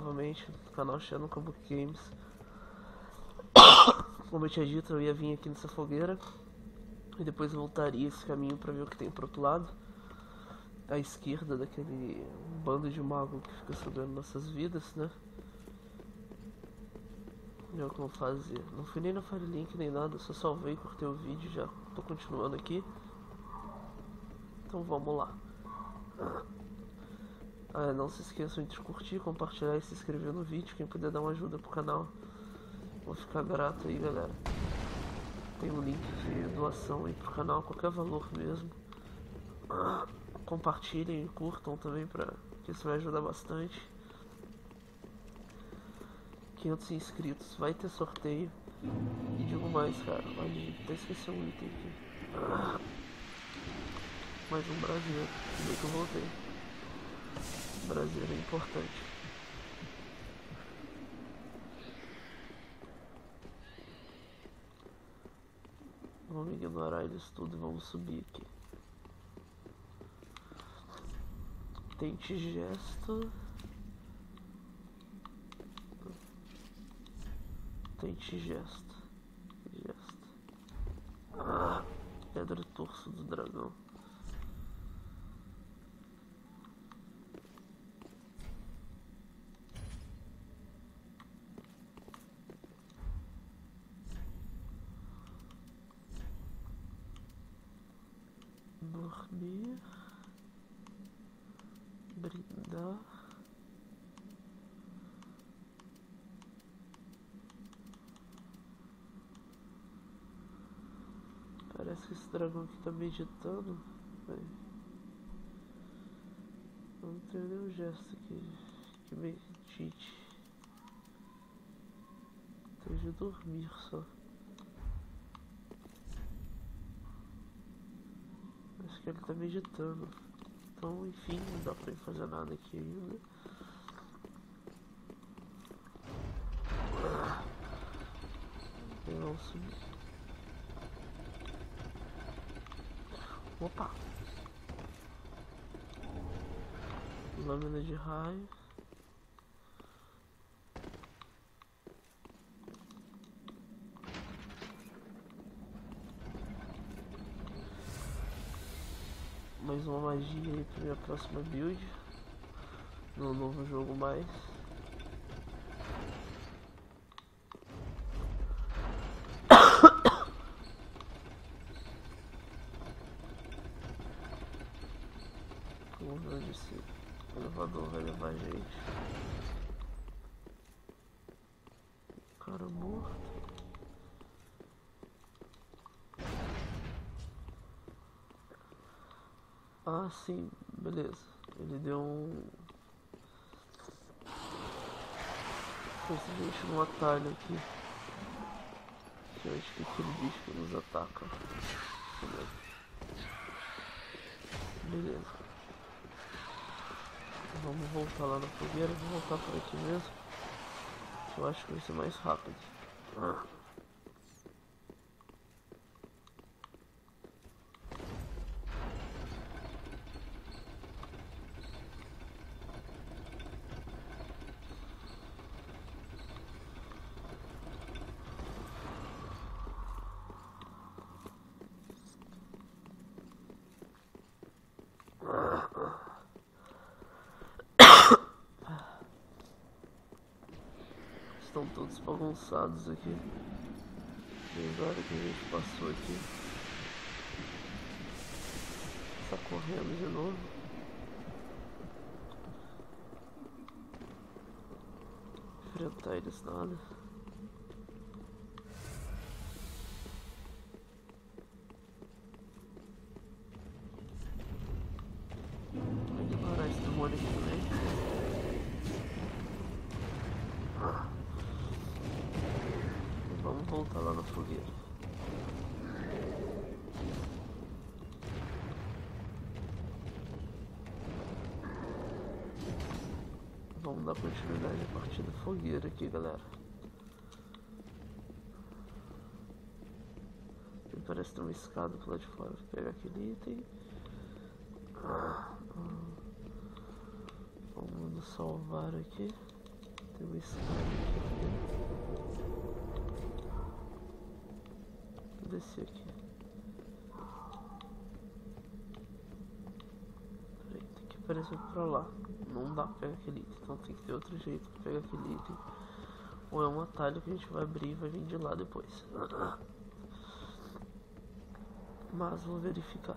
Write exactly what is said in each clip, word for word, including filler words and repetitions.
novamente no canal Shadow Kabuki Games. Como eu tinha dito, eu ia vir aqui nessa fogueira e depois voltaria esse caminho pra ver o que tem pro outro lado, à esquerda daquele bando de mago que fica sugando nossas vidas, né? E é o que eu vou fazer. Não fui nem no Firelink nem nada, só salvei, cortei o vídeo, já tô continuando aqui. Então vamos lá. Ah, não se esqueçam de curtir, compartilhar e se inscrever no vídeo. Quem puder dar uma ajuda pro canal, vou ficar grato aí, galera. Tem um link de doação aí pro canal, qualquer valor mesmo. Compartilhem e curtam também, pra que isso vai ajudar bastante. quinhentos inscritos, vai ter sorteio. E digo mais, cara, olha, até esqueci um item aqui. Mais um brasileiro, bem que eu voltei. Brasileiro é importante. Vamos ignorar eles tudo e vamos subir aqui. Tente gesto. Tente gesto. Gesto. Ah, pedra torso do dragão. Dormir. Brindar. Parece que esse dragão aqui tá meditando. Véio. Não tem nenhum gesto aqui que medite. Tem de dormir só. Acho que ele tá meditando. Então, enfim, não dá pra ir fazer nada aqui ainda. E vamos subir. Opa! Lâmina de raio. Mais uma magia aí pra minha próxima build. No novo jogo mais. Vamos ver onde esse elevador vai levar a gente. Cara morto. Ah, sim, beleza. Ele deu um... Coincidente num atalho aqui. Que eu acho que é aquele bicho que nos ataca. Beleza. Vamos voltar lá na fogueira. Vou voltar por aqui mesmo. Que eu acho que vai ser mais rápido. Ah. Estão todos bagunçados aqui. Desde a hora que a gente passou aqui. Está correndo de novo. Enfrentar eles nada. Vou ignorar esse demônio aqui também. Vamos voltar lá na fogueira. Vamos dar continuidade a partir da fogueira aqui, galera. Aqui parece ter uma escada pro lado de fora. Vou pegar aquele item. Vamos nos salvar aqui. escada aqui. Vou descer aqui. Peraí, tem que aparecer pra lá. Não dá pra pegar aquele item, então tem que ter outro jeito pra pegar aquele item. Ou é um atalho que a gente vai abrir e vai vir de lá depois. Mas vou verificar.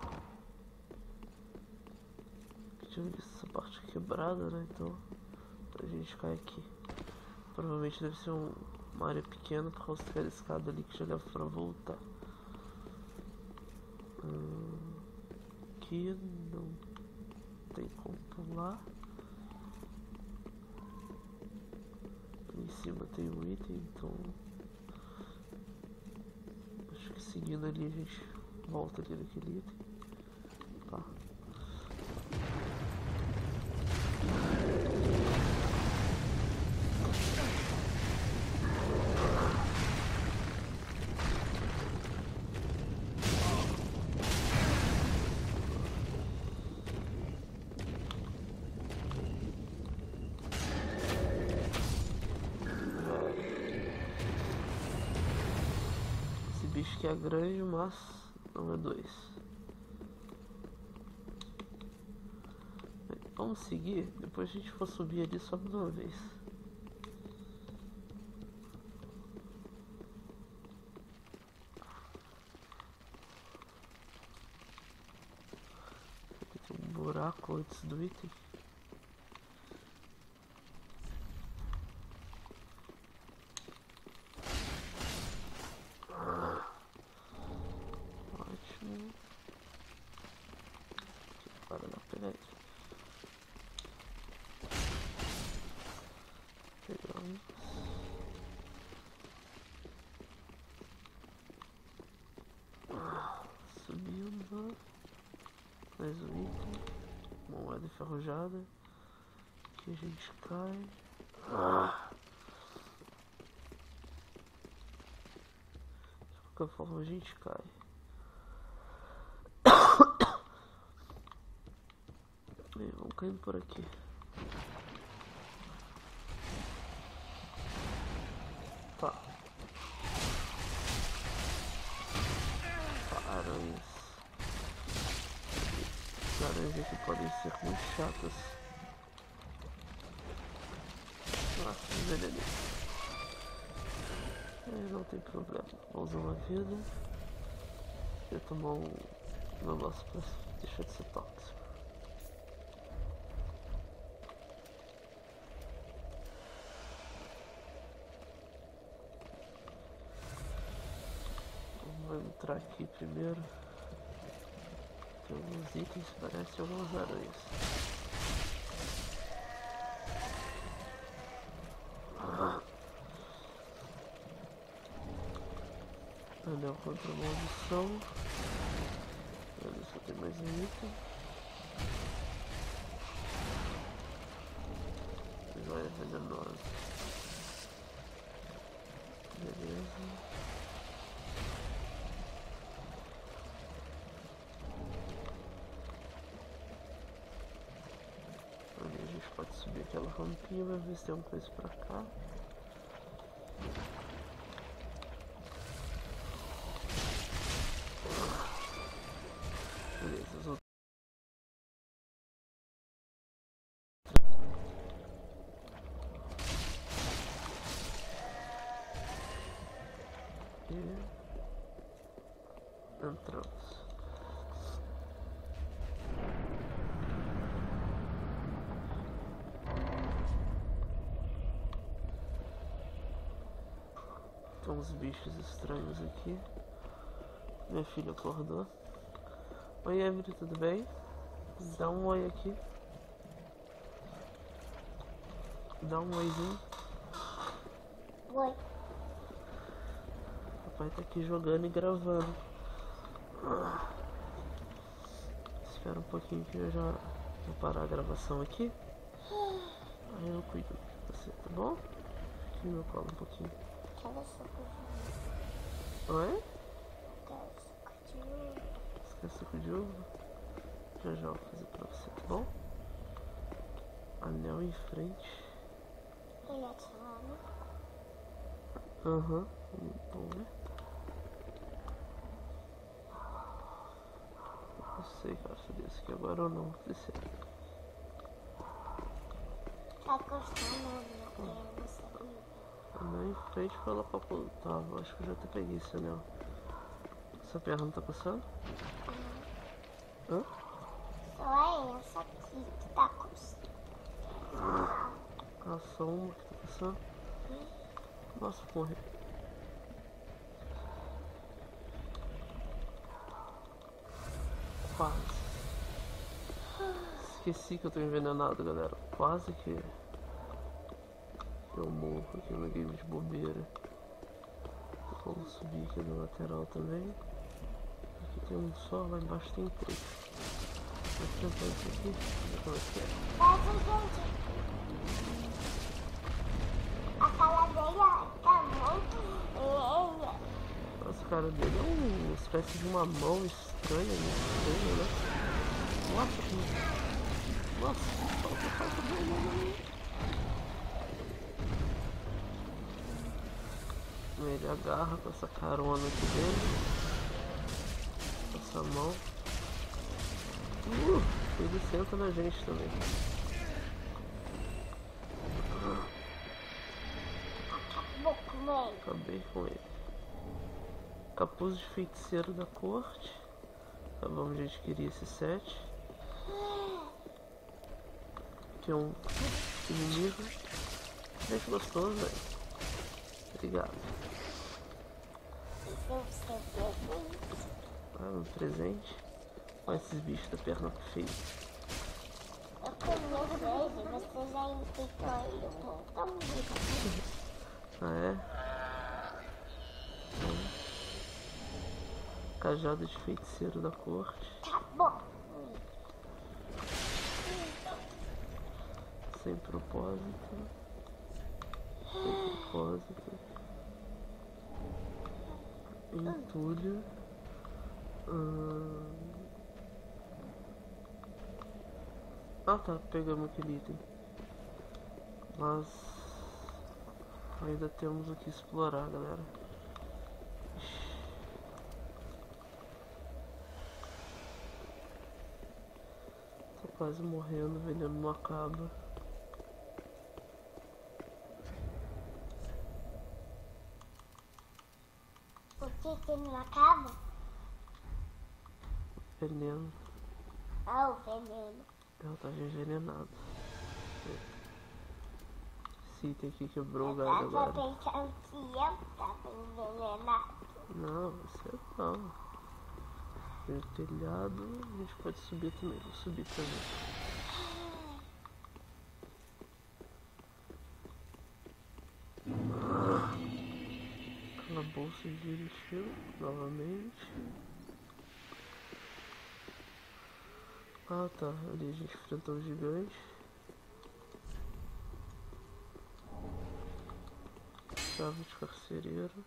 Tinha visto essa parte quebrada, né? Então a gente cai aqui. Provavelmente deve ser um, uma área pequena por causa daquela escada ali que já leva pra voltar. Hum, aqui não tem como pular. Ali em cima tem um item, então acho que seguindo ali a gente volta ali naquele item. Tá. Esse bicho que é grande, mas não é dois. Vamos seguir, depois a gente for subir ali só de uma vez. Aqui tem um buraco antes do item. Ótimo. Para lá, pega aí. Pegamos. Subindo. Mais um item. Moeda enferrujada. Aqui a gente cai. De qualquer forma a gente cai. E vamos caindo por aqui. Tá. Tá, aranhas. As aranhas aqui podem ser muito chatas. Nossa, envenenei. É, não tem problema. Vou usar uma vida. Eu tomar um negócio pra deixar de ser tóxico. Vamos entrar aqui primeiro. Tem alguns itens, parece algumas aranhas. Anel contra a maldição. Olha, só tem mais um item. Joia venenosa. Beleza. Ali a gente pode subir aquela rampinha, vai ver se tem alguma coisa pra cá. Beleza, as outras. E entramos. Tem uns bichos estranhos aqui. Minha filha acordou. Oi, Emily, tudo bem? Dá um oi aqui. Dá um oizinho. Oi. Papai tá aqui jogando e gravando. Espera um pouquinho que eu já vou parar a gravação aqui. Aí eu cuido de você, tá bom? Aqui no meu colo um pouquinho. Quero suco de Oi? Quero suco de uva. Você quer suco de uva? Já já vou fazer pra você, tá bom? Anel em frente. Olha, sete anos. Aham, bom, né? Não sei, cara, se desse aqui agora ou não. Não sei. Tá gostando, meu primo, você viu? Andar em frente pra ela pra tá, eu acho que eu já até peguei esse anel. Essa perna não tá passando? Hã? Só essa aqui que tá coçando. Ah, só uma que tá passando? Nossa, morri. Quase. Esqueci que eu tô envenenado, galera. Quase que eu morro aqui no game de bobeira. Vamos subir aqui na lateral também. Aqui tem um só, lá embaixo tem três. Vou tentar isso aqui, ver como é que é. Mas, gente, a cara dele ó, tá muito feia. Nossa, cara dele é uma espécie de uma mão estranha, né? Estranha, né? Nossa, que... Nossa, falta, falta dele. Ele agarra com essa carona aqui dele. Com essa mão. Uh, ele senta na gente também. Acabou com ele. Acabei com ele. Capuz de feiticeiro da corte. Acabamos de adquirir esse set. Que é um inimigo. Gente gostoso, velho. Obrigado. Esse é o seu presente. Ah, um presente. Olha esses bichos da perna feia. Eu conheço ele, você já enfeitou ele um montão de vezes. Ah, é? é? Cajado de feiticeiro da corte. Tá bom. Sem propósito. Sem propósito. Entulho. Hum... Ah tá, pegamos aquele item. Mas ainda temos o que explorar, galera. Tô quase morrendo, o veneno não acaba. Por que que não acaba? Veneno. Ah, o veneno. Ela tá envenenado. Esse item aqui quebrou o Eu galho tava agora. pensando que eu tava envenenado. Não, você não. Tem o telhado, a gente pode subir também. Vou subir também. Calabouço de estilo, novamente. Ah tá, ali a gente enfrentou o gigante. Chave de carcereiro.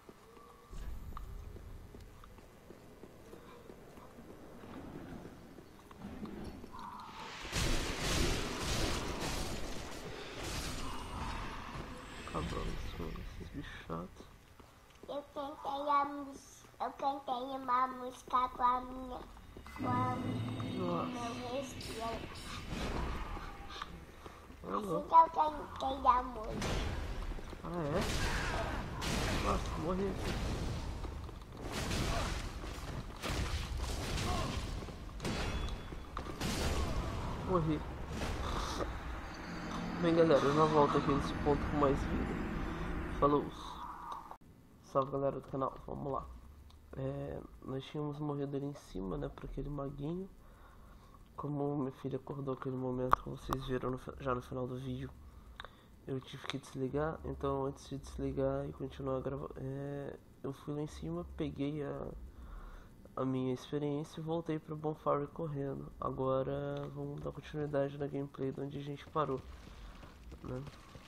Acabamos com esses bichos chatos. Eu cantei a música, eu cantei uma música com a minha, com a Nossa. meu respiro. Ah, Assim não. que eu cantei a música. Ah, é? Nossa, morri aqui. Morri. Bem, galera, eu já volto aqui nesse ponto com mais vida. Falou. Salve, galera do canal, vamos lá. É, nós tínhamos morrido ali em cima, né, para aquele maguinho. Como minha filha acordou aquele momento, como vocês viram no, já no final do vídeo, eu tive que desligar. Então, antes de desligar e continuar gravando, é, eu fui lá em cima, peguei a, a minha experiência e voltei para Bonfire correndo. Agora vamos dar continuidade na gameplay de onde a gente parou, né?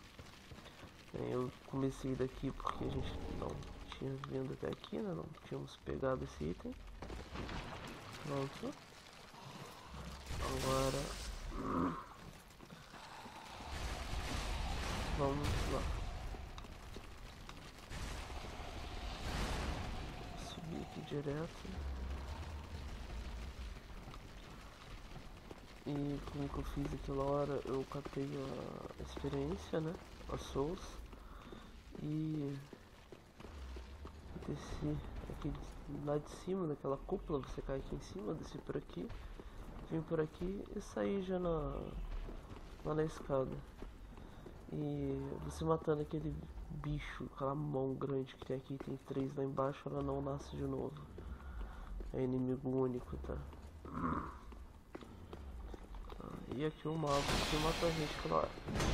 Eu comecei daqui porque a gente não tinha vindo até aqui, né? Não tínhamos pegado esse item. Pronto. Agora vamos lá. direto. E como que eu fiz aquela hora, eu catei a experiência, né? A Souls. E desci aqui lá de cima, daquela cúpula, você cai aqui em cima, desci por aqui, vim por aqui e saí já na, lá na escada. E você matando aquele bicho, aquela mão grande que tem aqui, tem três lá embaixo, ela não nasce de novo. É inimigo único, tá? E aqui o mago que mata a gente, claro.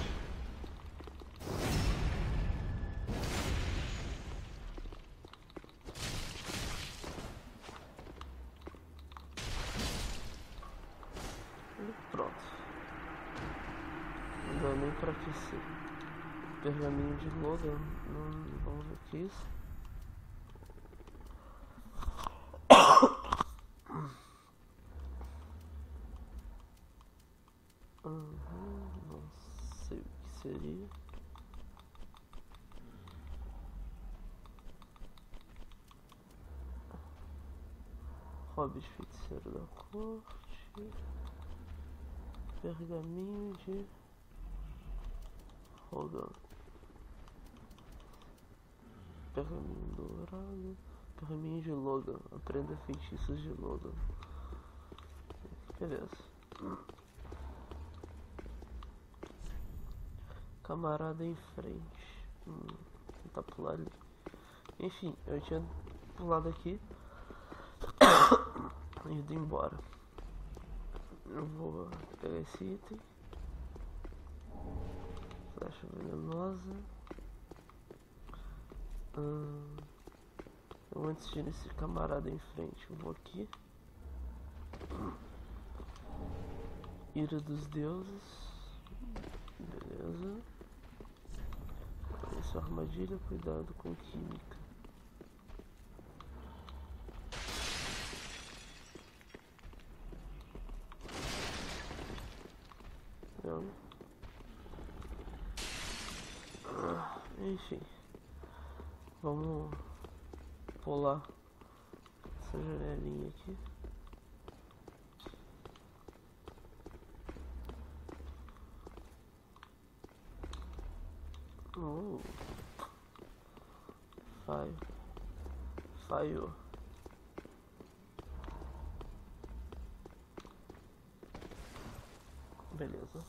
E pronto. Não dá nem pra aquecer. Pergaminho de Logan. Não, vamos ver o que é isso. Uhum, não sei o que seria. Hobbit feiticeiro da corte. Pergaminho de Logan. Pergaminho dourado. Pergaminho de Logan. Aprenda feitiços de Logan. Beleza. Camarada em frente. Hum, tentar pular ali. Enfim, eu tinha pulado aqui e ido embora. Eu vou pegar esse item. Flecha venenosa. Hum, eu, antes de ir nesse camarada em frente, eu vou aqui. Ira dos deuses. Beleza. Essa armadilha, cuidado com química. Não. Ah, enfim. Vamos pular essa janelinha aqui. Oh. Falho. Falhou. Beleza.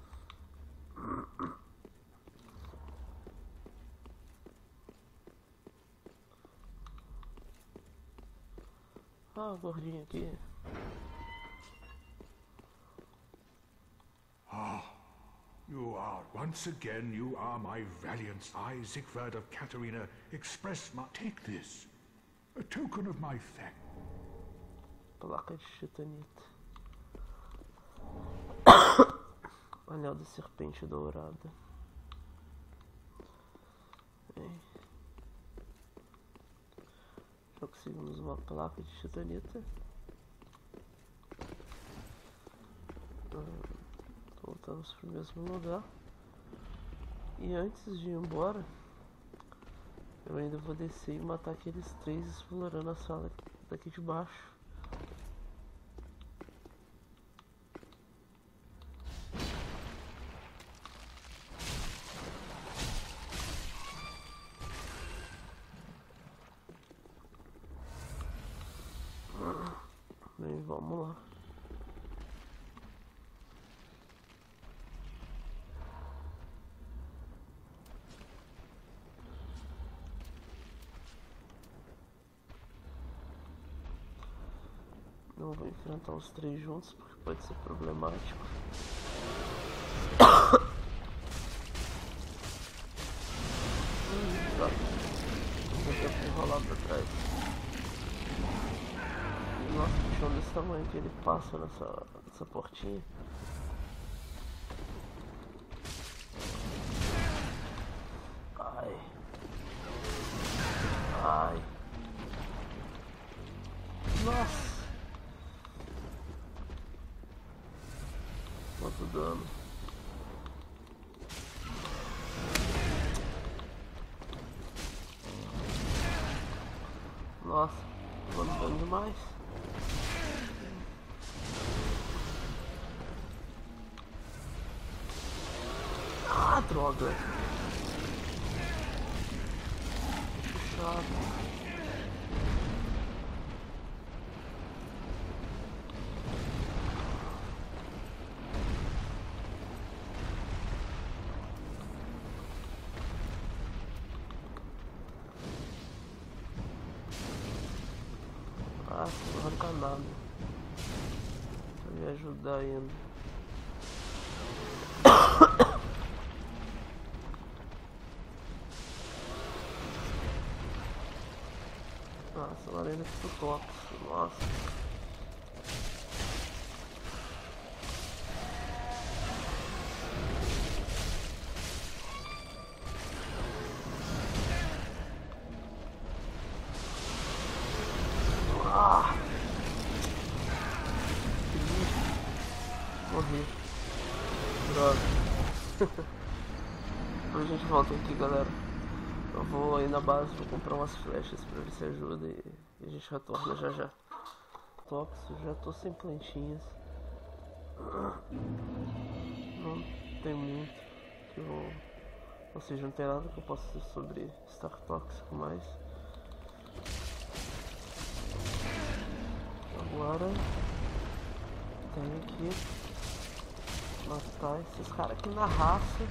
Ah, o gordinho aqui. Ah, you are, once again, you are my valiant. I, Siegfried of Katarina, express my... Take this, a token of my thanks. Placa de titanita. Anel da serpente dourada. Bem. Já conseguimos uma placa de titanita. Hum, voltamos para o mesmo lugar. E antes de ir embora, eu ainda vou descer e matar aqueles três explorando a sala daqui de baixo. Bem, vamos lá. Não vou enfrentar os três juntos porque pode ser problemático. Hum, tá. Vou tentar enrolar pra trás. Nossa, que chão desse tamanho que ele passa nessa, nessa portinha. Ai. Ai. Nossa. Quanto dano. Nossa. Mano, dano demais. Ah, droga. Puxado. Ah, não arranca nada. Pra me ajudar ainda. Nossa, a arena ficou tóxico. Nossa. Ah! Morri. Droga. Depois a gente volta aqui, galera. Eu vou aí na base, vou comprar umas flechas pra ver se ajuda e, e a gente retorna já já. Tóxico, já tô sem plantinhas. Não tem muito que eu... Ou seja, não tem nada que eu possa dizer sobre estar tóxico mais. Agora tenho que matar esses caras aqui na raça.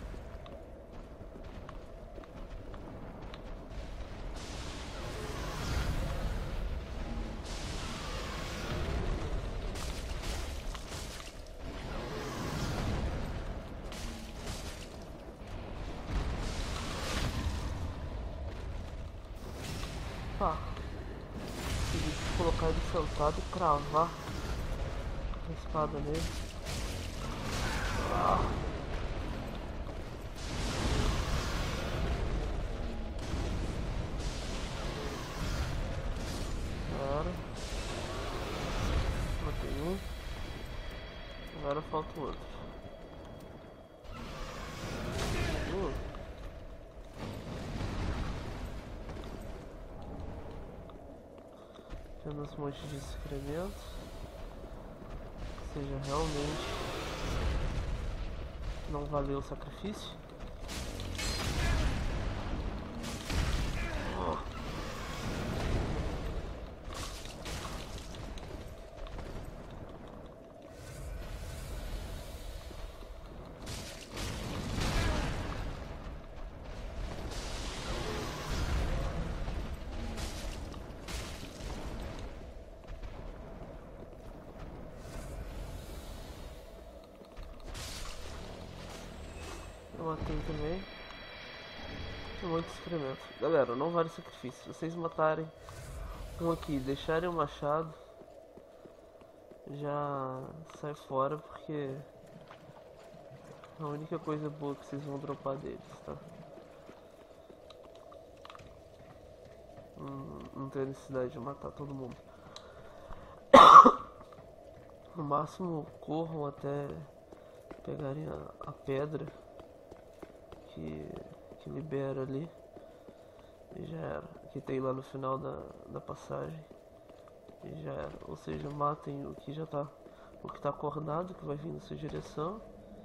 Tá. Consegui colocar ele sentado e cravar a espada nele. Ah. Agora matei um. Agora falta o outro. Uh. Apenas um monte de excrementos. Ou seja, realmente não valeu o sacrifício. Oh. Eu matei também. Tem muito experimento. Galera, não vale sacrifício. Se vocês matarem um aqui e deixarem o machado, já sai fora, porque é a única coisa boa que vocês vão dropar deles, tá? Hum, não tem necessidade de matar todo mundo. No máximo corram até pegarem a, a pedra que, que libera ali. E já era. Que tem lá no final da, da passagem. E já era. Ou seja, matem o que já tá. O que tá acordado, que vai vir na sua direção.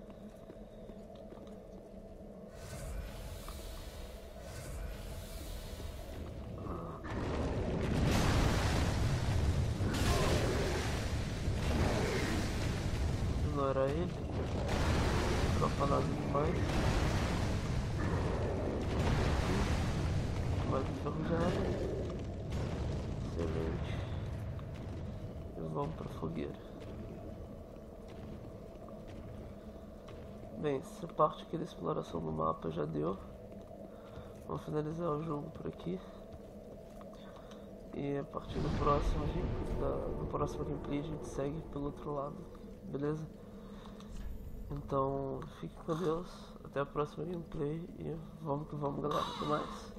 Ignorar ele. Não falar demais. Mais enferrujado. Excelente. E vamos pra fogueira. Bem, essa parte aqui da exploração do mapa já deu. Vamos finalizar o jogo por aqui. E a partir do próximo, da, do próximo gameplay a gente segue pelo outro lado. Beleza? Então, fique com Deus. Até a próxima gameplay. E vamos que vamos, galera. Até mais.